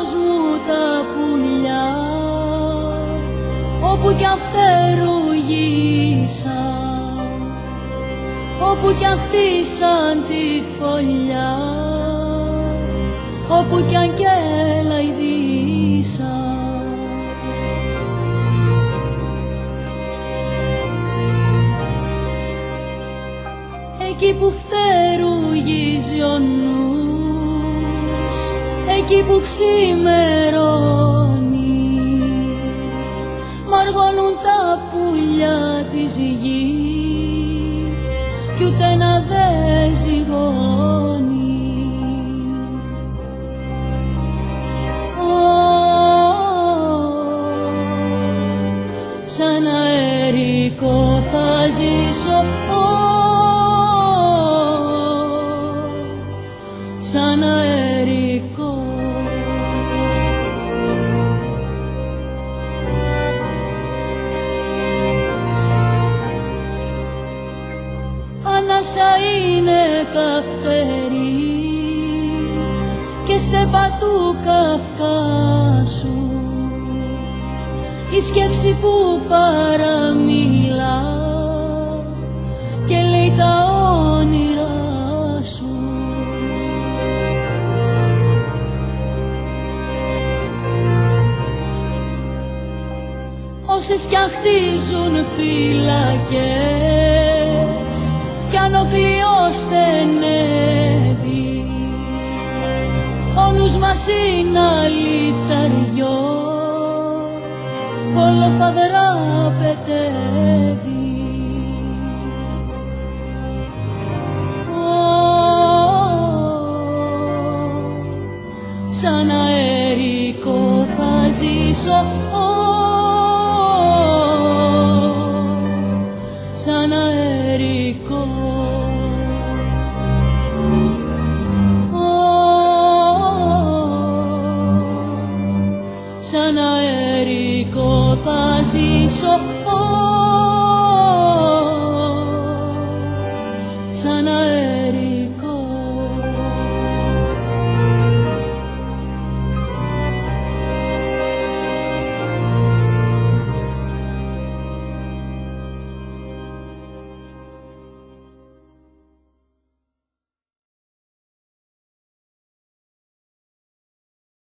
κόσμου τα πουλιά, όπου κι αν φτερουγίσαν, όπου κι αν χτίσαν τη φωλιά, όπου κι αν κελαϊδίσαν. Εκεί που φτερουγίζει ο νους, εκεί που ξημερώνει, μαργώνουν τα πουλιά της γης κι ούτε ένα δε ζυγώνει. Σαν αερικό θα ζήσω, σαν αερικό. Ανάσα είναι καυτερή και στέπα του Καυκάσου, η σκέψη που παραμιλά και λέει τα όνειρά σου. Όσες κι αν χτίζουν φυλακές κι αν ο κλειός στενεύει, ο νους μας είναι αλυταριό, όλο θα δραπετεύει. Σαν αερικό θα ζήσω, σαν αερικό. Σαν αερικό θα ζήσω.